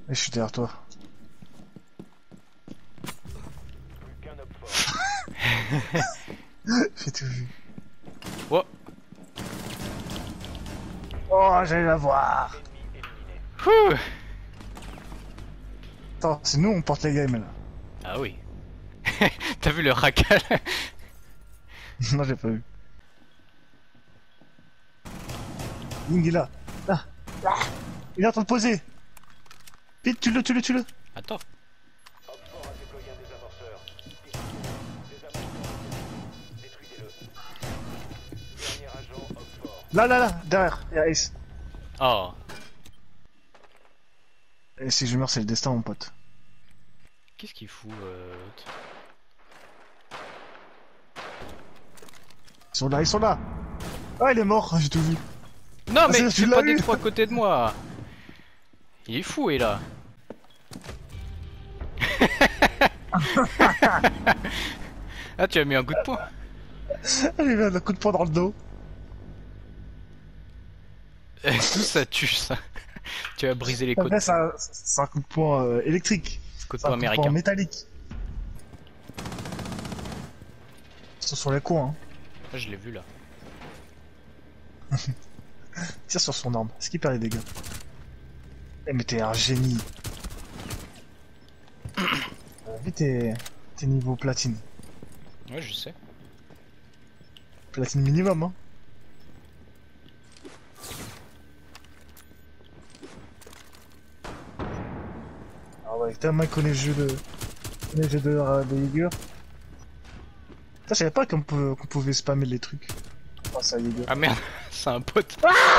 Et je suis derrière toi. J'ai tout vu. Oh. Oh, j'allais la voir. Ouh. Attends, c'est nous on porte les games là. Ah oui. T'as vu le racal? Non, j'ai pas vu. Ying est là. Là. Là. Il est en train de poser. Vite, tue-le. Attends. Là, derrière. Il y a Ace. Oh. Et si je meurs, c'est le destin, mon pote. Qu'est-ce qu'il fout Ils sont là. Ah, il est mort, j'ai tout vu. Non mais tu c'est l'as pas eu. des trois côtés de moi. Il est fou, et là. Ah, tu as mis un coup de poing. J'ai eu un coup de poing dans le dos. Tout ça tue, ça. Tu as brisé les côtes. Après, c'est un coup de poing électrique. Coup de C'est un poing coup de poing américain. métallique. Ils sont sur les coins. Ah, je l'ai vu là. Tire sur son arme. Est-ce qu'il perd les dégâts? Eh, mais t'es un génie. Vite, t'es niveau platine. Ouais, je sais. Platine minimum, hein. Ah ouais, tellement il connaît le jeu de Jaeger. Putain, je savais pas qu'on pouvait spammer les trucs. Oh, ça Jaeger. Ah merde, c'est un pote.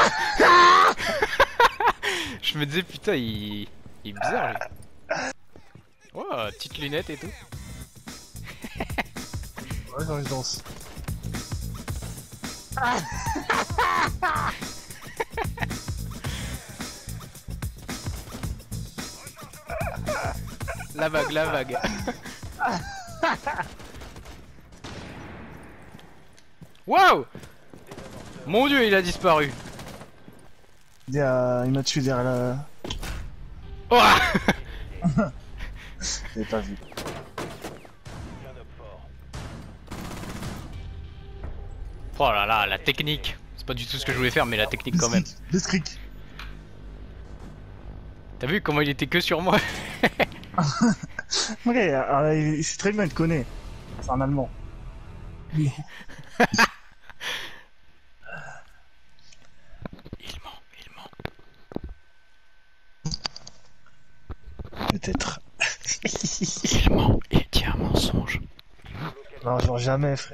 Je me disais putain, il est bizarre lui. Oh, petite lunette et tout. Ouais, genre, je danse. La vague. Waouh! Mon dieu, il a disparu. Il m'a tué derrière la... Oh! J'avais pas vu. Oh là là, la technique. C'est pas du tout ce que je voulais faire, mais la technique quand même. Blitzkrieg. T'as vu comment il était que sur moi? Ok, il sait très bien, il te connaît. C'est un Allemand. Il ment. Peut-être. Il ment, il dit un mensonge. Non, genre jamais, frère.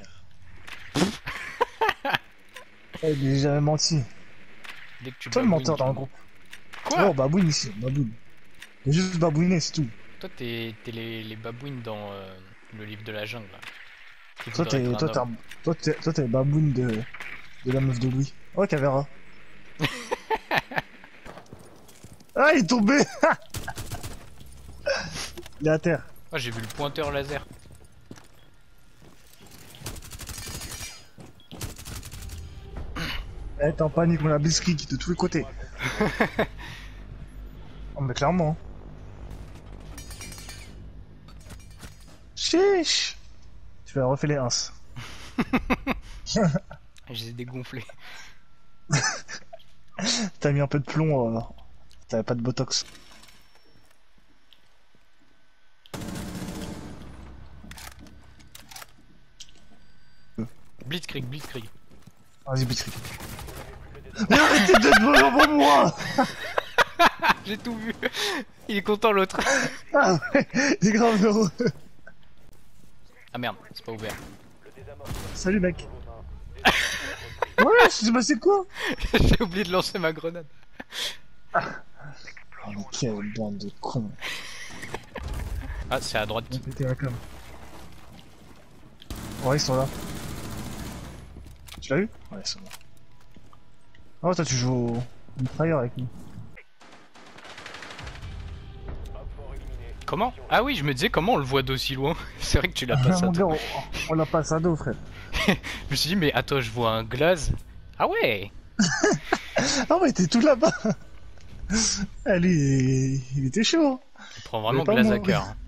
Il est jamais menti. Dès que tu Toi le babouines, menteur dans le groupe. Quoi? Oh, babouine ici, babouine. Il est juste babouiné, c'est tout. Toi t'es les babouines dans le livre de la jungle là. Qui Toi voudrait être un homme. t'es le babouine de la meuf de Louis. Oh, caméra. Ah, il est tombé. Il est à terre. Oh, j'ai vu le pointeur laser. Eh, t'es en panique, on a Blitzkrieg de tous les côtés. Oh, mais clairement. Chiche. Tu vas refaire les 1. Je les ai dégonflés. T'as mis un peu de plomb, t'avais pas de botox. Blitzkrieg. Vas-y, Blitzkrieg. Mais arrêtez de te voler avant moi. J'ai tout vu. Il est content l'autre. Ah ouais, il est grave heureux. Ah merde, c'est pas ouvert. Salut mec. Ouais, c'est passé quoi? J'ai oublié de lancer ma grenade. Oh, mais quelle bande de cons. Ah, c'est à droite. On pété la com. Ouais, ils sont là. Tu l'as vu? Ouais, ils sont là. Oh, toi tu joues au mitrailleur avec nous. Comment? Ah oui, je me disais comment on le voit d'aussi loin. C'est vrai que tu l'as pas Ah, ça. mon gars, on l'a pas à dos, frère. Je me suis dit, mais attends, je vois un glaze. Ah ouais! Ah ouais, t'es tout là-bas. Ah, lui, il était chaud. Il prend Il vraiment est pas glace à mort. cœur. Hein.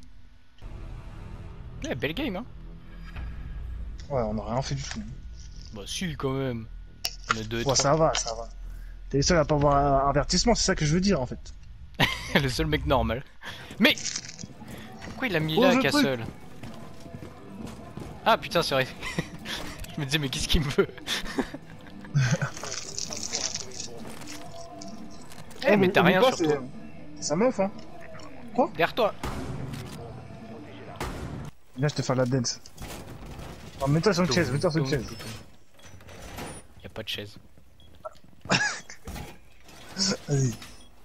Ouais, belle game, hein. Ouais, on a rien fait du tout. Bah si, quand même. On est 2 et Ouais, 3. ça va, ça va. T'es le seul à pas avoir un avertissement, c'est ça que je veux dire en fait. Le seul mec normal. Mais pourquoi il a mis Oh, là, je Castle? Ah putain, c'est vrai. Je me disais, mais qu'est-ce qu'il me veut? Eh, mais t'as rien sur toi. C'est sa meuf, hein. Derrière toi. Viens, je te fais la dance. Oh, mets-toi sur une chaise, mets-toi sur une chaise. Y'a pas de chaise. Vas-y.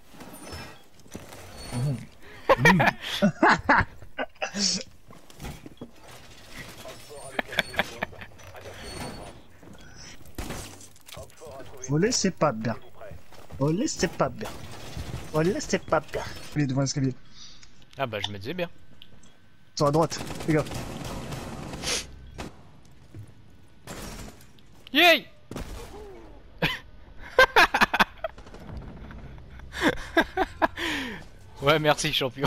Voler, c'est pas bien. Voler, c'est pas bien. Voler, c'est pas bien. Il est devant l'escalier. Ah bah je me disais bien. Sur la droite, fais gaffe. Yay. Ouais, merci champion.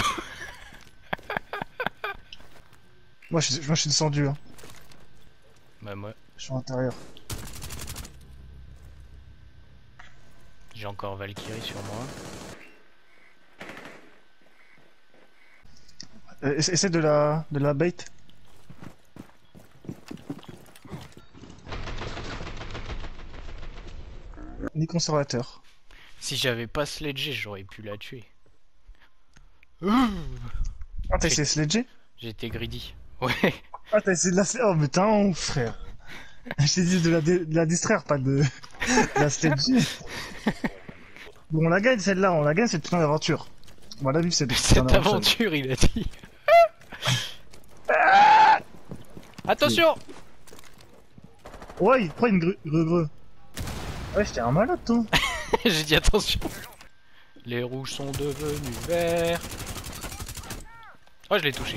Moi, je suis descendu, hein. Bah moi, Je suis à l'intérieur. j'ai encore Valkyrie sur moi. Essaie de la bait. Ni conservateur. Si j'avais pas sledgé, j'aurais pu la tuer. Ah, t'as essayé de sledger? J'étais greedy. Ouais. Ah, t'as essayé de la... Oh, mais t'es un ouf, frère. Je t'ai dit de la distraire, pas de la sledger. Bon, on la gagne celle-là, on la gagne cette putain d'aventure. On va la vivre cette putain Cette d'aventure. aventure, il a dit. Attention. Ouais, prends une greu. Ouais, j'étais un malade, toi. J'ai dit attention. Les rouges sont devenus verts. Oh, je l'ai touché.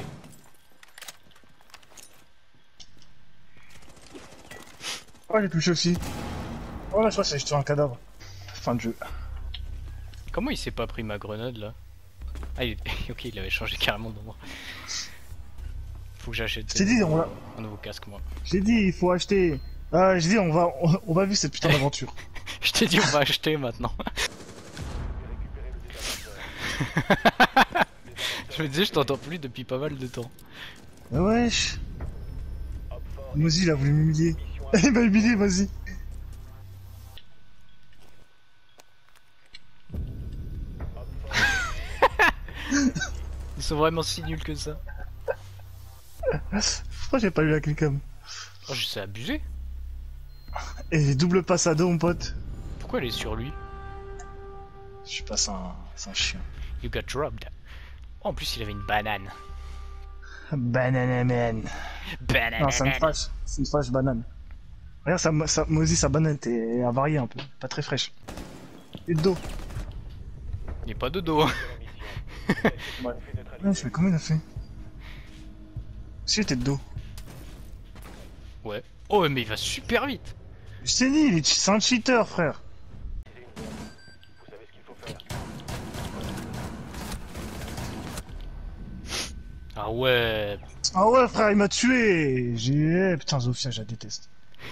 Oh, j'ai touché aussi. Oh là, je crois que j'ai jeté un cadavre. Fin de jeu. Comment il s'est pas pris ma grenade là? Ah, ok, il avait changé carrément d'endroit. Faut que j'achète Je t'ai dit, un nouveau casque, moi. j'ai dit, il faut acheter. Ah, j'ai dit, on va vivre cette putain d'aventure. Je t'ai dit, on va acheter maintenant. Je me disais, je t'entends plus depuis pas mal de temps. Ah wesh. Mozi, il a voulu m'humilier. Il m'a humilié, vas-y. Ils sont vraiment si nuls que ça. Pourquoi j'ai pas eu la clickcam? Oh, je sais abuser. Et double passe à dos, mon pote. Pourquoi elle est sur lui? Je suis pas un chien. You got robbed. Oh, en plus, il avait une banane. Banana man. Banane. Non, ça me fâche. C'est une fâche banane. Regarde, Mozi, sa banane est avariée un peu. Pas très fraîche. Et de dos. Il n'est pas de dos. Ouais. Ouais, je fais comment il a fait? Si, il était de dos. Ouais. Oh, mais il va super vite. Je t'ai dit, c'est un cheater, frère. Ah ouais. Ah ouais, frère, il m'a tué. Putain, Zofia, je la déteste.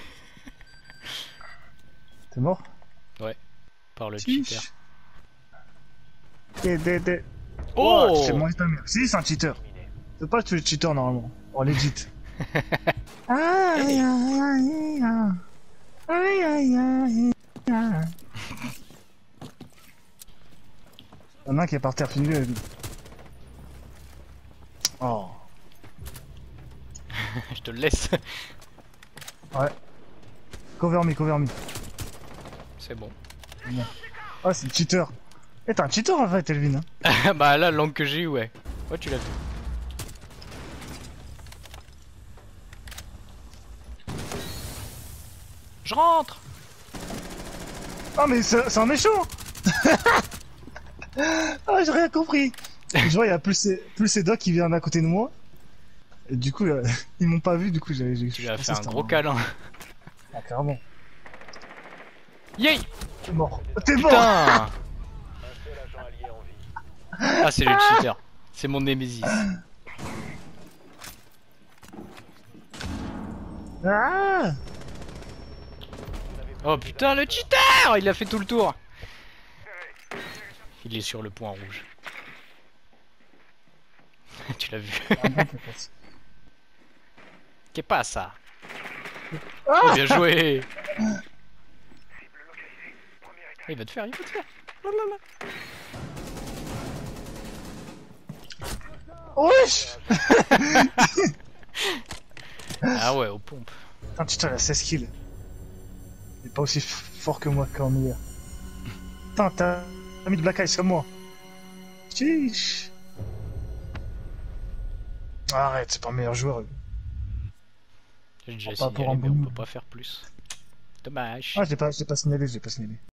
T'es mort? Ouais. Par le Si. cheater. Oh, Oh, c'est moins ta mère. Si, c'est un cheater. C'est pas tuer le cheater normalement. Oh, legit. Aïe, aïe, aïe, aïe. Aïe, aïe, aïe, aïe. Y'en a un qui est par terre, finis-le, lui. Oh. Je te le laisse. Ouais. Cover me. C'est bon. Oh, c'est le cheater. Eh, t'es un cheater en fait, Elvin. Hein. Bah là, l'angle que j'ai eu, ouais. Ouais, tu l'as fait. Je rentre. Ah, mais c'est un méchant. Ah, j'ai rien compris. Je vois, il y a plus ces docs qui viennent à côté de moi. Et du coup, ils m'ont pas vu, du coup, j'ai. Tu lui as fait un gros câlin. Ah, carrément. Yay. T'es mort. T'es mort. Putain. Ah, c'est le cheater. C'est mon némésis. Ah! Oh putain, le cheater! Il a fait tout le tour. Il est sur le point rouge. Tu l'as vu? Qu'est pas ça? Oh, bien joué! Il va te faire, il va te faire. Lalalala. Wesh! Ah ouais, aux pompes. Putain, putain, il a 16 kills. Il est pas aussi fort que moi quand hier. Putain, t'as mis de Black Ice comme moi. Chiche. Arrête, c'est pas un meilleur joueur. J'ai déjà Pas pour signalé, un mais on bon. peut pas faire plus. Dommage. Ah, je l'ai pas signalé, je l'ai pas signalé.